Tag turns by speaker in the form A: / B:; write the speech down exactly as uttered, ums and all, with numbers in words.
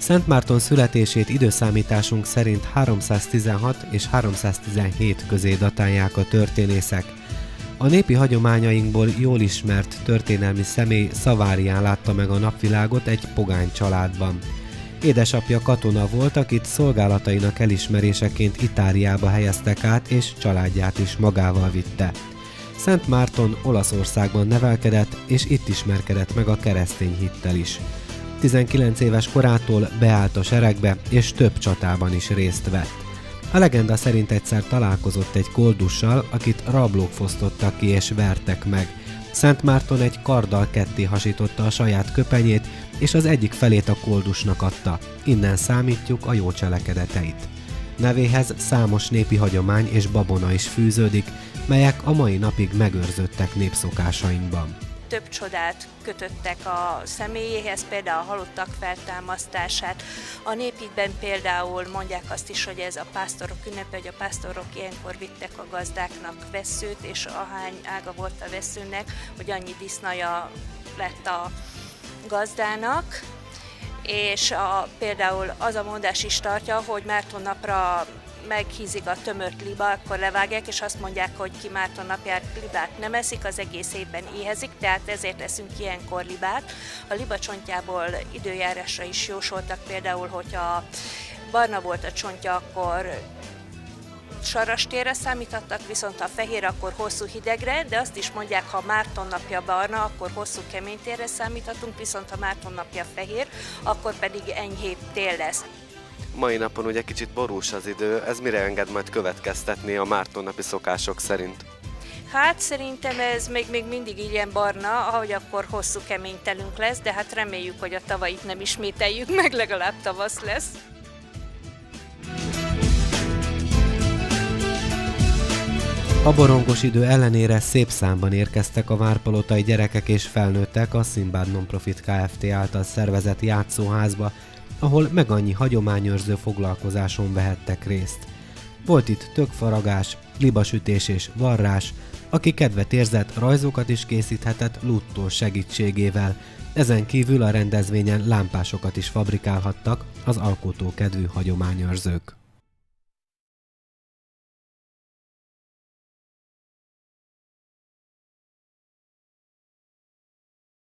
A: Szent Márton születését időszámításunk szerint háromszáztizenhat és háromszáztizenhét közé datálják a történészek. A népi hagyományainkból jól ismert történelmi személy Szavárián látta meg a napvilágot egy pogány családban. Édesapja katona volt, akit szolgálatainak elismeréseként Itáliába helyeztek át, és családját is magával vitte. Szent Márton Olaszországban nevelkedett, és itt ismerkedett meg a keresztény hittel is. tizenkilenc éves korától beállt a seregbe, és több csatában is részt vett. A legenda szerint egyszer találkozott egy koldussal, akit rablók fosztottak ki és vertek meg. Szent Márton egy karddal ketté hasította a saját köpenyét, és az egyik felét a koldusnak adta. Innen számítjuk a jó cselekedeteit. Nevéhez számos népi hagyomány és babona is fűződik, melyek a mai napig megőrzöttek népszokásainkban.
B: Több csodát kötöttek a személyéhez, például a halottak feltámasztását. A népitben például mondják azt is, hogy ez a pásztorok ünnepe, hogy a pásztorok ilyenkor vittek a gazdáknak vesszőt, és ahány ága volt a vesszőnek, hogy annyi disznaja lett a gazdának. És a, például az a mondás is tartja, hogy Márton napra meghízik a tömört liba, akkor levágják, és azt mondják, hogy ki Márton napján libát nem eszik, az egész évben éhezik, tehát ezért eszünk ilyenkor libát. A liba csontjából időjárásra is jósoltak, például, hogyha barna volt a csontja, akkor sarastérre számítottak, viszont ha fehér, akkor hosszú hidegre, de azt is mondják, ha Márton napja barna, akkor hosszú kemény térre számíthatunk, viszont ha Márton napja fehér, akkor pedig enyhébb tél lesz.
C: Mai napon ugye kicsit borús az idő, ez mire enged majd következtetni a mártonnapi szokások szerint?
B: Hát szerintem ez még, még mindig ilyen barna, ahogy akkor hosszú kemény telünk lesz, de hát reméljük, hogy a tavait nem ismételjük meg, legalább tavasz lesz.
A: A borongos idő ellenére szép számban érkeztek a várpalotai gyerekek és felnőttek a Szimbád Nonprofit Kft. Által szervezett játszóházba, ahol meg annyi hagyományőrző foglalkozáson vehettek részt. Volt itt tökfaragás, libasütés és varrás, aki kedvet érzett, rajzokat is készíthetett luttól segítségével. Ezen kívül a rendezvényen lámpásokat is fabrikálhattak az alkotókedvű hagyományőrzők.